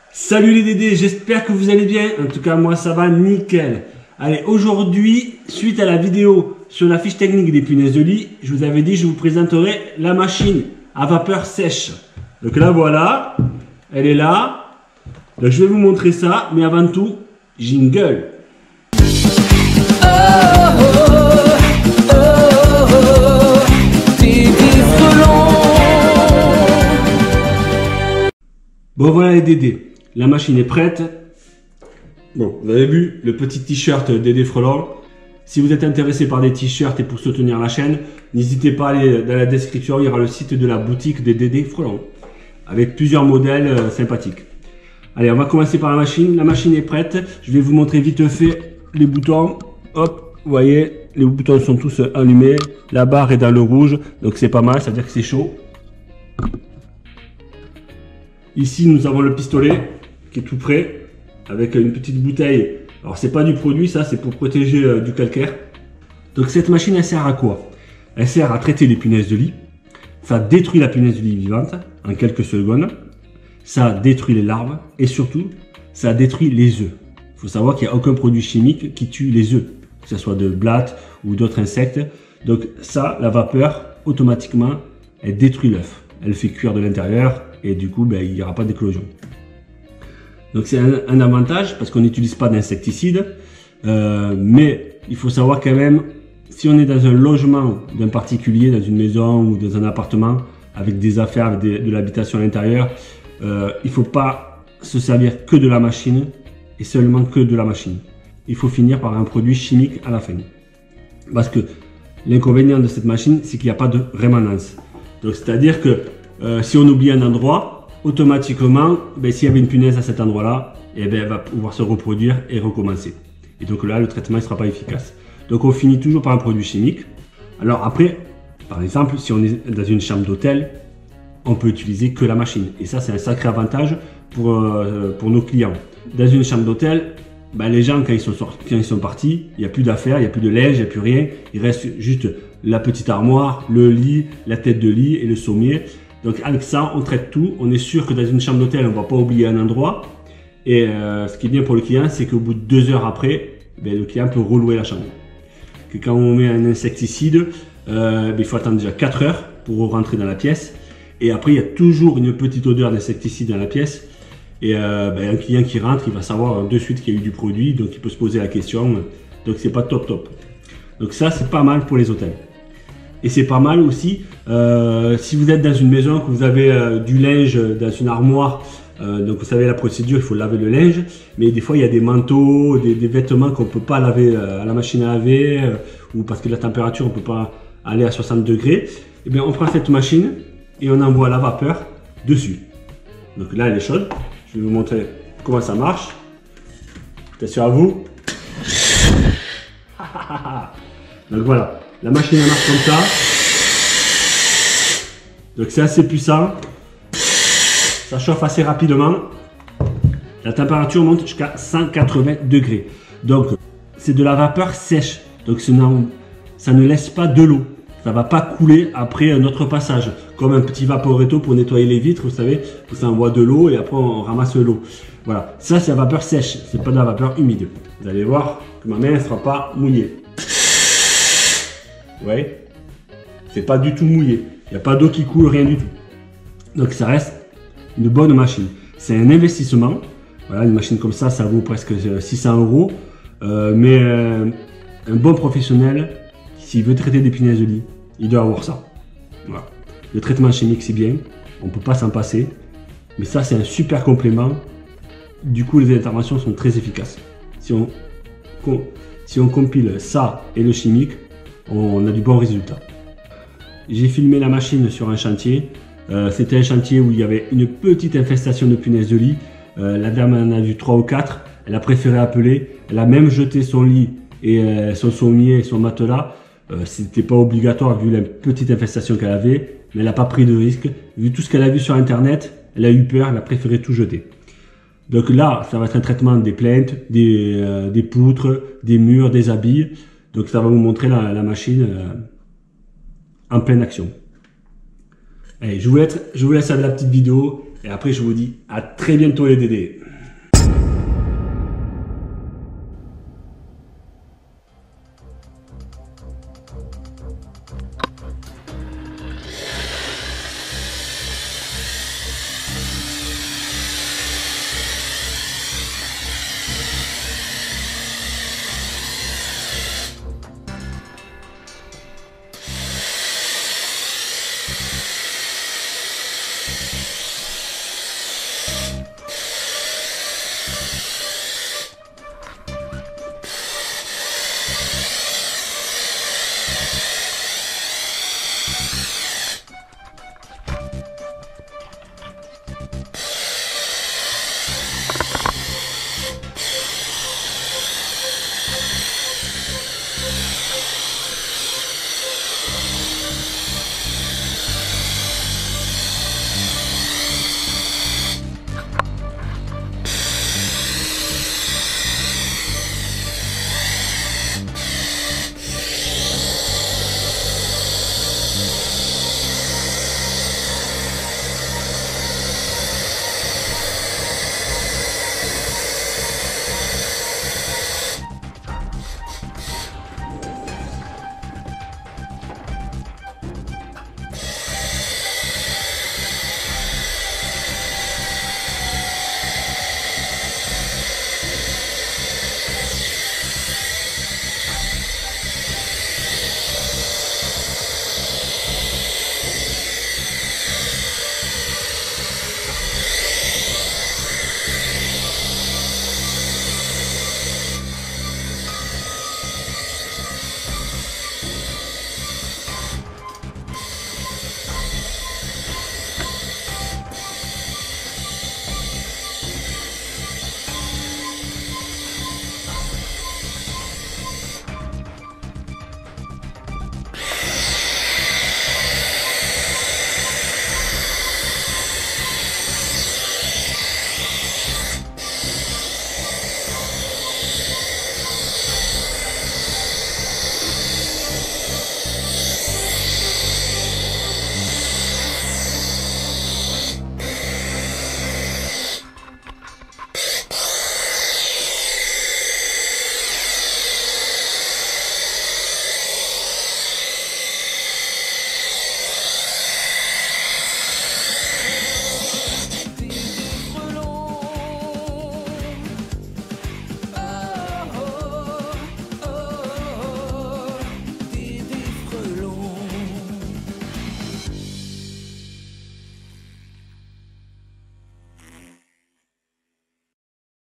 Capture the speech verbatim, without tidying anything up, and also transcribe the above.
Salut les Dédés, j'espère que vous allez bien. En tout cas, moi ça va nickel. Allez, aujourd'hui, suite à la vidéo sur la fiche technique des punaises de lit, je vous avais dit je vous présenterai la machine à vapeur sèche. Donc là voilà, elle est là. Donc je vais vous montrer ça, mais avant tout, jingle. Oh, oh, oh, oh, oh, bon voilà les Dédés. La machine est prête. Bon, vous avez vu le petit t-shirt Dédé Frelon. Si vous êtes intéressé par des t-shirts et pour soutenir la chaîne, n'hésitez pas à aller dans la description, il y aura le site de la boutique des Dédé Frelon avec plusieurs modèles euh, sympathiques. Allez, on va commencer par la machine. La machine est prête. Je vais vous montrer vite fait les boutons. Hop, vous voyez, les boutons sont tous allumés. La barre est dans le rouge, donc c'est pas mal, ça veut dire que c'est chaud. Ici, nous avons le pistolet qui est tout prêt avec une petite bouteille. Alors, c'est pas du produit, ça, c'est pour protéger euh, du calcaire. Donc, cette machine, elle sert à quoi? Elle sert à traiter les punaises de lit. Ça détruit la punaise de lit vivante en quelques secondes. Ça détruit les larves et surtout, ça détruit les œufs. Il faut savoir qu'il n'y a aucun produit chimique qui tue les œufs, que ce soit de blattes ou d'autres insectes. Donc, ça, la vapeur, automatiquement, elle détruit l'œuf. Elle fait cuire de l'intérieur et du coup, ben, il n'y aura pas d'éclosion. Donc c'est un, un avantage parce qu'on n'utilise pas d'insecticides, euh, mais il faut savoir quand même, si on est dans un logement d'un particulier, dans une maison ou dans un appartement, avec des affaires, avec des, de l'habitation à l'intérieur, euh, il ne faut pas se servir que de la machine et seulement que de la machine. Il faut finir par un produit chimique à la fin. Parce que l'inconvénient de cette machine, c'est qu'il n'y a pas de rémanence. Donc c'est-à-dire que euh, si on oublie un endroit, automatiquement, ben, s'il y avait une punaise à cet endroit-là, eh ben, elle va pouvoir se reproduire et recommencer. Et donc là, le traitement ne sera pas efficace. Donc on finit toujours par un produit chimique. Alors après, par exemple, si on est dans une chambre d'hôtel, on peut utiliser que la machine. Et ça, c'est un sacré avantage pour, euh, pour nos clients. Dans une chambre d'hôtel, ben, les gens, quand ils sont, sortis, quand ils sont partis, il n'y a plus d'affaires, il n'y a plus de linge, il n'y a plus rien. Il reste juste la petite armoire, le lit, la tête de lit et le sommier. Donc avec ça, on traite tout. On est sûr que dans une chambre d'hôtel, on ne va pas oublier un endroit. Et euh, ce qui est bien pour le client, c'est qu'au bout de deux heures après, ben, le client peut relouer la chambre. Que quand on met un insecticide, euh, ben, il faut attendre déjà quatre heures pour rentrer dans la pièce. Et après, il y a toujours une petite odeur d'insecticide dans la pièce. Et euh, ben, un client qui rentre, il va savoir de suite qu'il y a eu du produit. Donc il peut se poser la question. Donc c'est pas top top. Donc ça, c'est pas mal pour les hôtels. Et c'est pas mal aussi euh, si vous êtes dans une maison, que vous avez euh, du linge dans une armoire. Euh, donc vous savez la procédure, il faut laver le linge. Mais des fois il y a des manteaux, des, des vêtements qu'on ne peut pas laver euh, à la machine à laver. Euh, ou parce que la température, on ne peut pas aller à soixante degrés. Et bien on prend cette machine et on envoie la vapeur dessus. Donc là elle est chaude. Je vais vous montrer comment ça marche. Attention à vous. Donc voilà. La machine elle marche comme ça. Donc c'est assez puissant. Ça chauffe assez rapidement. La température monte jusqu'à cent quatre-vingts degrés. Donc c'est de la vapeur sèche. Donc ça ne laisse pas de l'eau. Ça ne va pas couler après un autre passage. Comme un petit vaporetto pour nettoyer les vitres. Vous savez, ça envoie de l'eau et après on ramasse l'eau. Voilà. Ça c'est la vapeur sèche. C'est pas de la vapeur humide. Vous allez voir que ma main ne sera pas mouillée. Ouais, c'est pas du tout mouillé. Il n'y a pas d'eau qui coule, rien du tout. Donc ça reste une bonne machine. C'est un investissement. Voilà, une machine comme ça, ça vaut presque six cents euros. Euh, mais euh, un bon professionnel, s'il veut traiter des punaises de lit, il doit avoir ça. Voilà. Le traitement chimique, c'est bien. On ne peut pas s'en passer. Mais ça, c'est un super complément. Du coup, les interventions sont très efficaces. Si on, si on compile ça et le chimique, on a du bon résultat. J'ai filmé la machine sur un chantier. Euh, C'était un chantier où il y avait une petite infestation de punaises de lit. Euh, la dame en a vu trois ou quatre. Elle a préféré appeler. Elle a même jeté son lit et euh, son sommier et son matelas. Euh, C'était pas obligatoire vu la petite infestation qu'elle avait. Mais elle n'a pas pris de risque. Vu tout ce qu'elle a vu sur internet, elle a eu peur. Elle a préféré tout jeter. Donc là, ça va être un traitement des plaintes, des, euh, des poutres, des murs, des habits. Donc ça va vous montrer la, la machine euh, en pleine action. Allez, je vous laisse, je vous laisse avec la petite vidéo Et après, je vous dis à très bientôt les Dédés.